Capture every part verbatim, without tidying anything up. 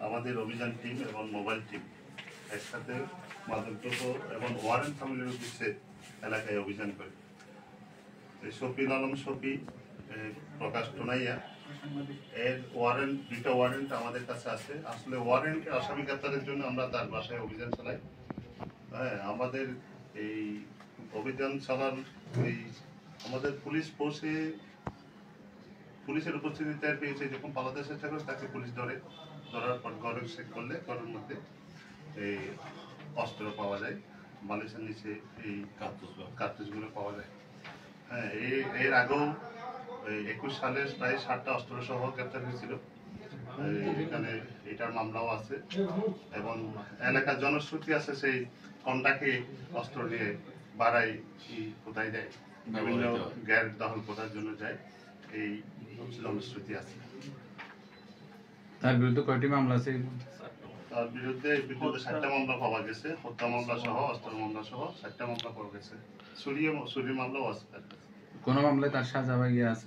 আমাদের অভিযান টিম এবং মোবাইল টিম একসাথে মাদকদ্রব্য এবং ওয়ারেন্ট ফ্যামিলির উদ্দেশ্যে এলাকায় অভিযান করে। শফিল আলম শফি, প্রকাশ টোনাইয়া, এর ওয়ারেন্ট দুইটা ওয়ারেন্ট আমাদের কাছে আছে। আসলে ওয়ারেন্ট আসামি গ্রেপ্তারের জন্য আমরা তার বাসায় অভিযান চালাই। হ্যাঁ, আমাদের এই অভিযান চালান এই আমাদের পুলিশ ফোর্সে পুলিশের উপস্থিতি টের পেয়েছে, যখন পালাতে চেষ্টা করে তাকে পুলিশ ধরে। ধরার পর ঘরে চেক করলে ঘরের মধ্যে এই অস্ত্র পাওয়া যায়, বালিশের নিচে এই কার্তুজ কার্তুজগুলো পাওয়া যায়। হ্যাঁ, এর আগেও একুশ সালে প্রায় ষাটটা অস্ত্র সহ গ্রেপ্তার হয়েছিল। এখানে এটার মামলাও আছে এবং এলাকার জনশ্রুতি আছে সেই কন্টাকে অস্ত্র নিয়ে বাড়াই কোথায় দেয়, বিভিন্ন গ্যার দখল করার জন্য যায়, এই জনশ্রুতি আছে। তার বিরুদ্ধে কয়টি মামলা আছে? তার বিরুদ্ধে বিরুদ্ধে ষাটটা মামলা পাওয়া গেছে, হত্যা মামলা সহ অস্ত্র মামলা সহ ষাটটা মামলা পাওয়া গেছে। চুরি চুরি মামলাও আছে। কোন মামলায় তার সাজা গিয়ে আছে?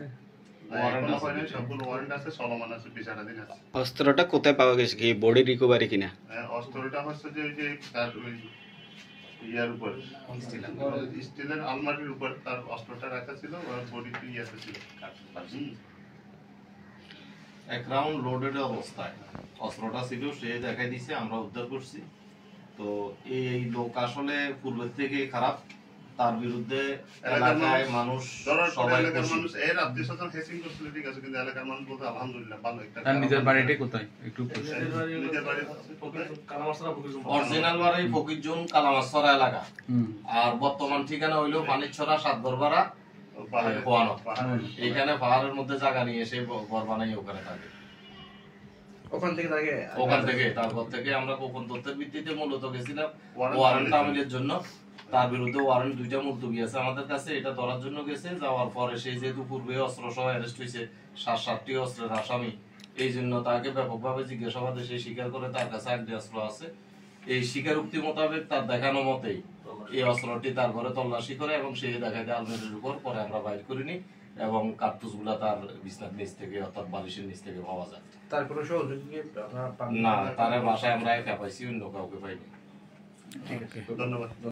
অস্ত্রটা কোথায় পাওয়া গেছে? কি বডি রিকভারি কিনা? অস্ত্রটা হচ্ছে যে ওই যে তার ওই ইয়ার উপর স্টিলের আলমারির উপর তার অস্ত্রটা রাখা ছিল, আর বডিটি ইয়াতে ছিল। এক রাউন্ড লোডেড অবস্থায় অস্ত্রটা ছিল, সে দেখাই দিছে, আমরা উদ্ধার করছি। তো এই লোক আসলে পূর্বের থেকে খারাপ, তার বিরুদ্ধে এলাকায় মানুষ সবাই মানুষ এর আত্মীয় স্বজন হেসিং করছিল, ঠিক আছে, কিন্তু এলাকার মানুষ বলতে আলহামদুলিল্লাহ ভালো একটা। তার নিজের বাড়িটা কোথায় একটু? নিজের বাড়ি অরিজিনাল বাড়ি ফকিরজোন কালামাছড়া এলাকা, আর বর্তমান ঠিকানা হইলো পানিছড়া সাতগরপাড়া খোয়ানো। এখানে পাহাড়ের মধ্যে জায়গা নিয়ে এসে ঘর বানাই ওখানে থাকে। ওখান থেকে থাকে ওখান থেকে তারপর থেকে আমরা গোপন তথ্যের ভিত্তিতে মূলত গেছিলাম ওয়ারেন্ট তামিলের জন্য। তার বিরুদ্ধে ওয়ারেন্ট দুইটা মুলতবি আছে আমাদের কাছে, এটা ধরার জন্য গেছে। যাওয়ার পরে সেই যেহেতু পূর্বে অস্ত্র সহ অ্যারেস্ট হয়েছে, সাত সাতটি অস্ত্রের আসামি, এই জন্য তাকে ব্যাপকভাবে জিজ্ঞাসাবাদে সে স্বীকার করে তার কাছে একটি অস্ত্র আছে। এই স্বীকারোক্তি মোতাবেক তার দেখানো মতেই এই অস্ত্রটি তার ঘরে তল্লাশি করে এবং সে দেখায় আলমারির উপর, পরে আমরা বাইর করিনি এবং কার্তুজ গুলা তার বিছনার নিচ থেকে অর্থাৎ বালিশের নিচ থেকে পাওয়া যায়। তার কোনো সহযোগী না, তার বাসায় আমরা একা পাইছি, অন্য কাউকে পাইনি। ধন্যবাদ।